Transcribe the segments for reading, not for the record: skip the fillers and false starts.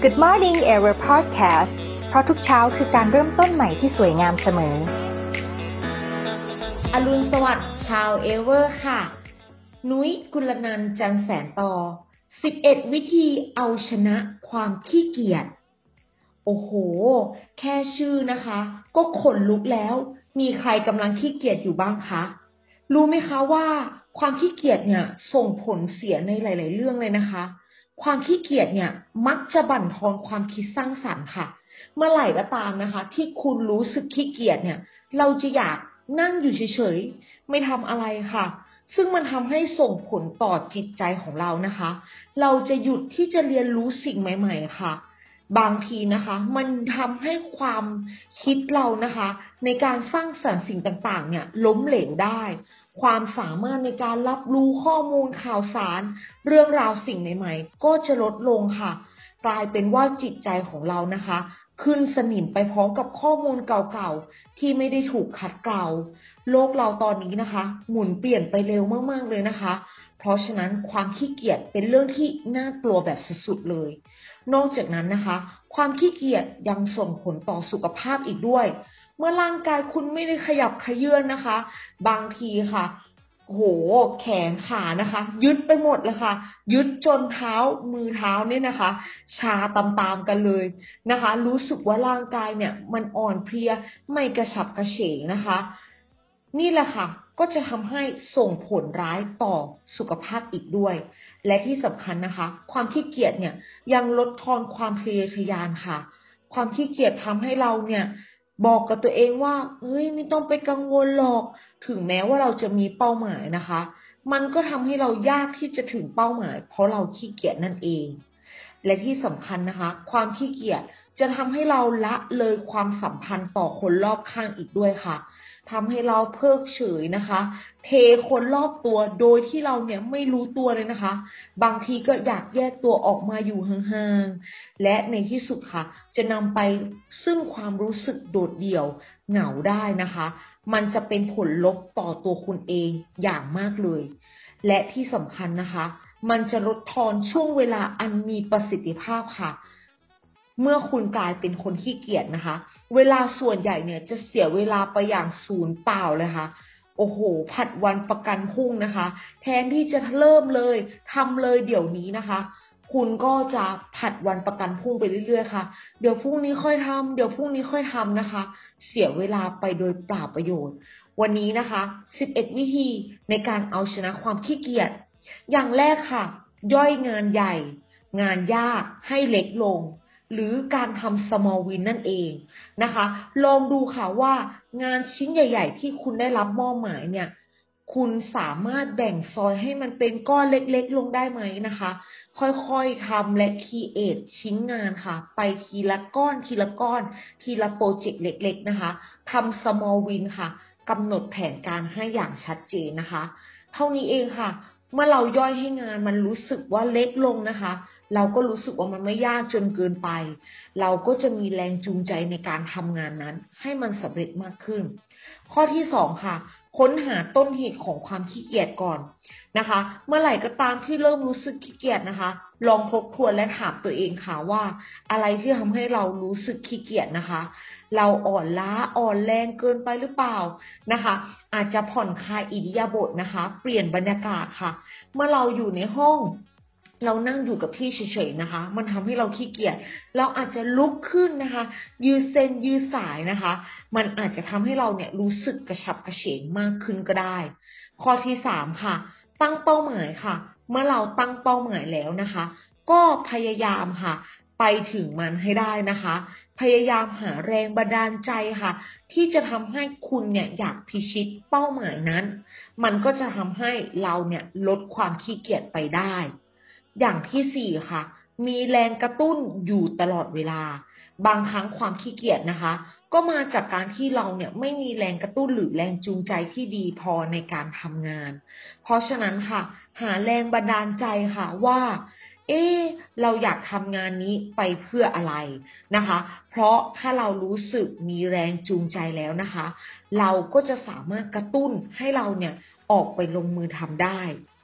Good Morning Ever Podcast เพราะทุกเช้าคือการเริ่มต้นใหม่ที่สวยงามเสมออรุณสวัสดิ์ชาวเอเวอร์ค่ะนุ้ยกุลนันท์จันแสนต่อ11วิธีเอาชนะความขี้เกียจโอ้โหแค่ชื่อนะคะก็ขนลุกแล้วมีใครกำลังขี้เกียจอยู่บ้างคะรู้ไหมคะว่าความขี้เกียจเนี่ยส่งผลเสียในหลายๆเรื่องเลยนะคะความขี้เกียจเนี่ยมักจะบั่นทอนความคิดสร้างสรรค์ค่ะเมื่อไหร่ก็ตามนะคะที่คุณรู้สึกขี้เกียจเนี่ยเราจะอยากนั่งอยู่เฉยๆไม่ทำอะไรค่ะซึ่งมันทำให้ส่งผลต่อจิตใจของเรานะคะเราจะหยุดที่จะเรียนรู้สิ่งใหม่ๆค่ะบางทีนะคะมันทำให้ความคิดเรานะคะในการสร้างสรรค์สิ่งต่างๆเนี่ยล้มเหลวได้ความสามารถในการรับรู้ข้อมูลข่าวสารเรื่องราวสิ่งใหม่ๆก็จะลดลงค่ะกลายเป็นว่าจิตใจของเรานะคะขึ้นสนิมไปพร้อมกับข้อมูลเก่าๆที่ไม่ได้ถูกขัดเกลาโลกเราตอนนี้นะคะหมุนเปลี่ยนไปเร็วมากๆเลยนะคะเพราะฉะนั้นความขี้เกียจเป็นเรื่องที่น่ากลัวแบบสุดๆเลยนอกจากนั้นนะคะความขี้เกียจยังส่งผลต่อสุขภาพอีกด้วยเมื่อร่างกายคุณไม่ได้ขยับเขยื้อนนะคะบางทีค่ะโหแขนขานะคะยึดไปหมดเลยค่ะยึดจนเท้ามือเท้าเนี่ยนะคะชาตามๆกันเลยนะคะรู้สึกว่าร่างกายเนี่ยมันอ่อนเพลียไม่กระฉับกระเฉงนะคะนี่แหละค่ะก็จะทำให้ส่งผลร้ายต่อสุขภาพอีกด้วยและที่สำคัญนะคะความขี้เกียจเนี่ยยังลดทอนความทะเยอทะยานค่ะความขี้เกียจทำให้เราเนี่ยบอกกับตัวเองว่าเฮ้ยไม่ต้องไปกังวลหรอกถึงแม้ว่าเราจะมีเป้าหมายนะคะมันก็ทำให้เรายากที่จะถึงเป้าหมายเพราะเราขี้เกียจนั่นเองและที่สำคัญนะคะความขี้เกียจจะทำให้เราละเลยความสัมพันธ์ต่อคนรอบข้างอีกด้วยค่ะทำให้เราเพิกเฉยนะคะเทคนรอบตัวโดยที่เราเนี่ยไม่รู้ตัวเลยนะคะบางทีก็อยากแยกตัวออกมาอยู่ห่างๆและในที่สุดค่ะจะนำไปซึ่งความรู้สึกโดดเดี่ยวเหงาได้นะคะมันจะเป็นผลลบต่อตัวคุณเองอย่างมากเลยและที่สำคัญนะคะมันจะลดทอนช่วงเวลาอันมีประสิทธิภาพค่ะเมื่อคุณกลายเป็นคนขี้เกียจนะคะเวลาส่วนใหญ่เนี่ยจะเสียเวลาไปอย่างสูญเปล่าเลยค่ะโอ้โหผัดวันประกันพรุ่งนะคะแทนที่จะเริ่มเลยทำเลยเดี๋ยวนี้นะคะคุณก็จะผัดวันประกันพรุ่งไปเรื่อยๆค่ะเดี๋ยวพรุ่งนี้ค่อยทำเดี๋ยวพรุ่งนี้ค่อยทำนะคะเสียเวลาไปโดยเปล่าประโยชน์วันนี้นะคะ11วิธีในการเอาชนะความขี้เกียจอย่างแรกค่ะย่อยงานใหญ่งานยากให้เล็กลงหรือการทำ small win นั่นเองนะคะลองดูค่ะว่างานชิ้นใหญ่ๆที่คุณได้รับมอบหมายเนี่ยคุณสามารถแบ่งซอยให้มันเป็นก้อนเล็กๆลงได้ไหมนะคะค่อยๆทำและ create ชิ้นงานค่ะไปทีละก้อนทีละก้อนทีละโปรเจกต์เล็กๆนะคะทำ small win ค่ะกำหนดแผนการให้อย่างชัดเจนนะคะเท่านี้เองค่ะเมื่อเราย่อยให้งานมันรู้สึกว่าเล็กลงนะคะเราก็รู้สึกว่ามันไม่ยากจนเกินไปเราก็จะมีแรงจูงใจในการทำงานนั้นให้มันสำเร็จมากขึ้นข้อที่2ค่ะค้นหาต้นเหตุของความขี้เกียจก่อนนะคะเมื่อไหร่ก็ตามที่เริ่มรู้สึกขี้เกียจนะคะลองทบทวนและถามตัวเองค่ะว่าอะไรที่ทำให้เรารู้สึกขี้เกียจนะคะเราอ่อนล้าอ่อนแรงเกินไปหรือเปล่านะคะอาจจะผ่อนคลายอิริยาบถนะคะเปลี่ยนบรรยากาศค่ะเมื่อเราอยู่ในห้องเรานั่งอยู่กับที่เฉยๆนะคะมันทำให้เราขี้เกียจเราอาจจะลุกขึ้นนะคะยืดเส้นยืดสายนะคะมันอาจจะทำให้เราเนี่ยรู้สึกกระฉับกระเฉงมากขึ้นก็ได้ข้อที่3ค่ะตั้งเป้าหมายค่ะเมื่อเราตั้งเป้าหมายแล้วนะคะก็พยายามค่ะไปถึงมันให้ได้นะคะพยายามหาแรงบันดาลใจค่ะที่จะทำให้คุณเนี่ยอยากพิชิตเป้าหมายนั้นมันก็จะทำให้เราเนี่ยลดความขี้เกียจไปได้อย่างที่4ค่ะมีแรงกระตุ้นอยู่ตลอดเวลาบางครั้งความขี้เกียจนะคะก็มาจากการที่เราเนี่ยไม่มีแรงกระตุ้นหรือแรงจูงใจที่ดีพอในการทำงานเพราะฉะนั้นค่ะหาแรงบันดาลใจค่ะว่าเราอยากทำงานนี้ไปเพื่ออะไรนะคะเพราะถ้าเรารู้สึกมีแรงจูงใจแล้วนะคะเราก็จะสามารถกระตุ้นให้เราเนี่ยออกไปลงมือทำได้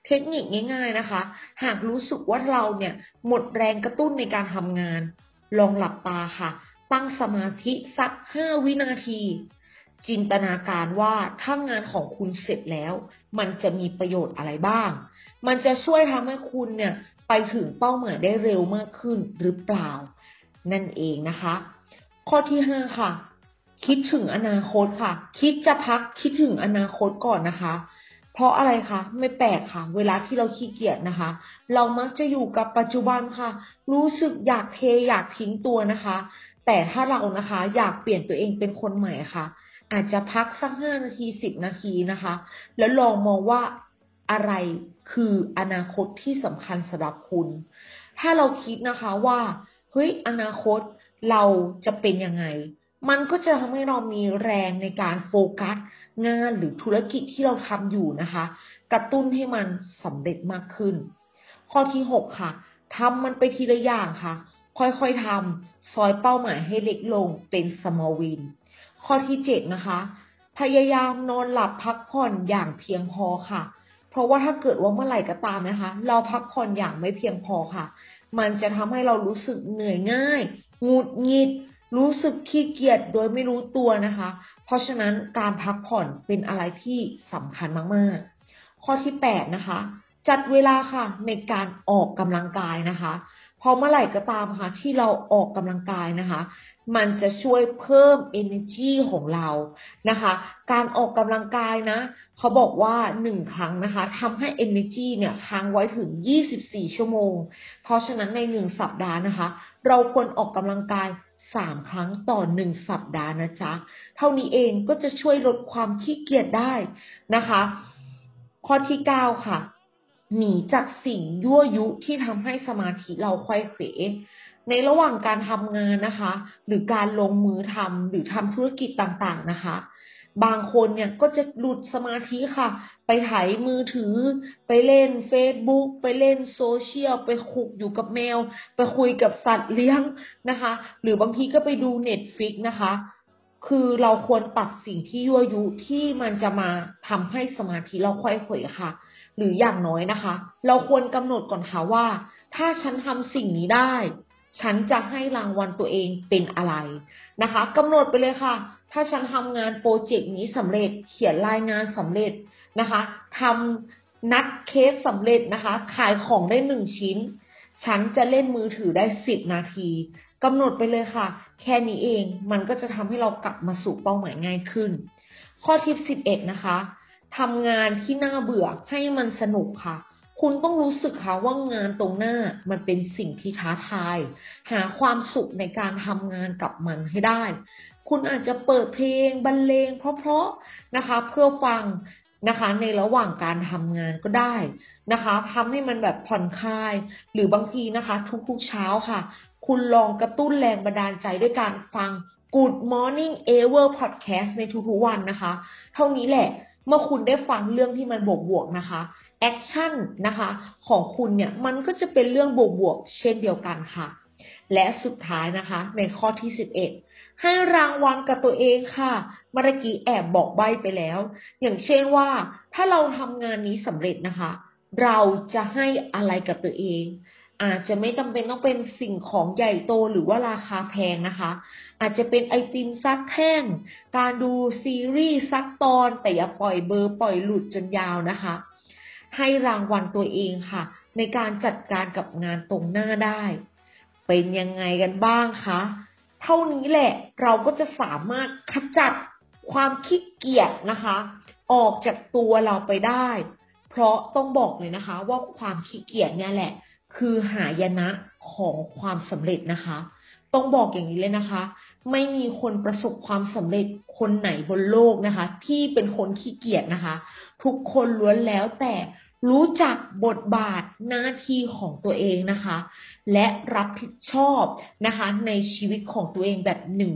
เทคนิคง่ายๆนะคะหากรู้สึกว่าเราเนี่ยหมดแรงกระตุ้นในการทำงานลองหลับตาค่ะตั้งสมาธิสัก5 วินาทีจินตนาการว่าถ้างานของคุณเสร็จแล้วมันจะมีประโยชน์อะไรบ้างมันจะช่วยทำให้คุณเนี่ยไปถึงเป้าหมายได้เร็วมากขึ้นหรือเปล่านั่นเองนะคะข้อที่5ค่ะคิดถึงอนาคตค่ะคิดจะพักคิดถึงอนาคตก่อนนะคะเพราะอะไรคะไม่แปลกค่ะเวลาที่เราขี้เกียจนะคะเรามักจะอยู่กับปัจจุบันค่ะรู้สึกอยากเทอยากทิ้งตัวนะคะแต่ถ้าเรานะคะอยากเปลี่ยนตัวเองเป็นคนใหม่ค่ะอาจจะพักสัก5 นาที10 นาทีนะคะแล้วลองมองว่าอะไรคืออนาคตที่สำคัญสำหรับคุณถ้าเราคิดนะคะว่าเฮ้ยอนาคตเราจะเป็นยังไงมันก็จะทำให้เรามีแรงในการโฟกัสงานหรือธุรกิจที่เราทำอยู่นะคะกระตุ้นให้มันสำเร็จมากขึ้นข้อที่6ค่ะทำมันไปทีละอย่างค่ะค่อยๆทำซอยเป้าหมายให้เล็กลงเป็น small win ข้อที่7นะคะพยายามนอนหลับพักผ่อนอย่างเพียงพอค่ะเพราะว่าถ้าเกิดว่าเมื่อไหร่ก็ตามนะคะเราพักผ่อนอย่างไม่เพียงพอค่ะมันจะทำให้เรารู้สึกเหนื่อยง่ายหงุดหงิดรู้สึกขี้เกียจโดยไม่รู้ตัวนะคะเพราะฉะนั้นการพักผ่อนเป็นอะไรที่สำคัญมากๆข้อที่8นะคะจัดเวลาค่ะในการออกกำลังกายนะคะพอเมื่อไหร่ก็ตามค่ะที่เราออกกำลังกายนะคะมันจะช่วยเพิ่ม energy ของเรานะคะการออกกำลังกายนะเขาบอกว่า1 ครั้งนะคะทำให้ energy เนี่ยค้างไว้ถึง24 ชั่วโมงเพราะฉะนั้นใน1 สัปดาห์นะคะเราควรออกกำลังกาย3 ครั้งต่อ1 สัปดาห์นะจ๊ะเท่านี้เองก็จะช่วยลดความขี้เกียจได้นะคะข้อที่9ค่ะหนีจากสิ่งยั่วยุที่ทำให้สมาธิเราไขว้เขวในระหว่างการทำงานนะคะหรือการลงมือทำหรือทำธุรกิจต่างๆนะคะบางคนเนี่ยก็จะหลุดสมาธิค่ะไปไถมือถือไปเล่น Facebook ไปเล่นโซเชียลไปคุกอยู่กับแมวไปคุยกับสัตว์เลี้ยงนะคะหรือบางทีก็ไปดู Netflix นะคะคือเราควรตัดสิ่งที่ยั่วยุที่มันจะมาทำให้สมาธิเราไขว้เขวค่ะหรืออย่างน้อยนะคะเราควรกำหนดก่อนค่ะว่าถ้าฉันทำสิ่งนี้ได้ฉันจะให้รางวัลตัวเองเป็นอะไรนะคะกำหนดไปเลยค่ะถ้าฉันทำงานโปรเจกต์นี้สำเร็จเขียนรายงานสำเร็จนะคะทำนัดเคสสำเร็จนะคะขายของได้1 ชิ้นฉันจะเล่นมือถือได้10 นาทีกำหนดไปเลยค่ะแค่นี้เองมันก็จะทำให้เรากลับมาสู่เป้าหมายง่ายขึ้นข้อที่11นะคะทำงานที่น่าเบื่อให้มันสนุกค่ะคุณต้องรู้สึกค่ะว่างานตรงหน้ามันเป็นสิ่งที่ท้าทายหาความสุขในการทำงานกับมันให้ได้คุณอาจจะเปิดเพลงบรรเลงเพราะๆนะคะเพื่อฟังนะคะในระหว่างการทำงานก็ได้นะคะทำให้มันแบบผ่อนคลายหรือบางทีนะคะทุกๆเช้าค่ะคุณลองกระตุ้นแรงบันดาลใจด้วยการฟัง Good Morning Ever Podcast ในทุกๆวันนะคะเท่านี้แหละเมื่อคุณได้ฟังเรื่องที่มันบวกๆนะคะแอคชั่นนะคะของคุณเนี่ยมันก็จะเป็นเรื่องบวกๆเช่นเดียวกันค่ะและสุดท้ายนะคะในข้อที่11ให้รางวัลกับตัวเองค่ะเมื่อกี้แอบบอกใบ้ไปแล้วอย่างเช่นว่าถ้าเราทำงานนี้สำเร็จนะคะเราจะให้อะไรกับตัวเองอาจจะไม่จำเป็นต้องเป็นสิ่งของใหญ่โตหรือว่าราคาแพงนะคะอาจจะเป็นไอติมสักแท่งการดูซีรีส์สักตอนแต่อย่าปล่อยเบอร์ปล่อยหลุดจนยาวนะคะให้รางวัลตัวเองค่ะในการจัดการกับงานตรงหน้าได้เป็นยังไงกันบ้างคะเท่านี้แหละเราก็จะสามารถขจัดความขี้เกียจนะคะออกจากตัวเราไปได้เพราะต้องบอกเลยนะคะว่าความขี้เกียจเนี่ยแหละคือหายนะของความสำเร็จนะคะต้องบอกอย่างนี้เลยนะคะไม่มีคนประสบความสำเร็จคนไหนบนโลกนะคะที่เป็นคนขี้เกียจนะคะทุกคนล้วนแล้วแต่รู้จักบทบาทหน้าที่ของตัวเองนะคะและรับผิดชอบนะคะในชีวิตของตัวเองแบบ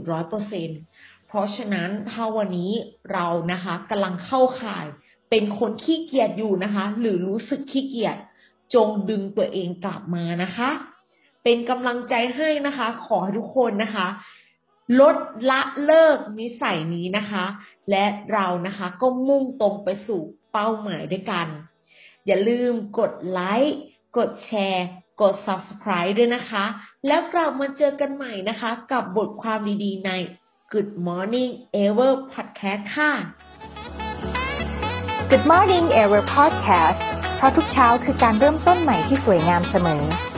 100%เพราะฉะนั้นถ้าวันนี้เรานะคะกำลังเข้าข่ายเป็นคนขี้เกียจอยู่นะคะหรือรู้สึกขี้เกียจจงดึงตัวเองกลับมานะคะเป็นกำลังใจให้นะคะขอให้ทุกคนนะคะลดละเลิกนิสัยนี้นะคะและเรานะคะก็มุ่งตรงไปสู่เป้าหมายด้วยกันอย่าลืมกดไลค์กดแชร์กด Subscribe ด้วยนะคะแล้วกลับมาเจอกันใหม่นะคะกับบทความดีๆใน Good Morning Ever Podcast ค่ะ Good Morning Ever Podcast เพราะทุกเช้าคือการเริ่มต้นใหม่ที่สวยงามเสมอ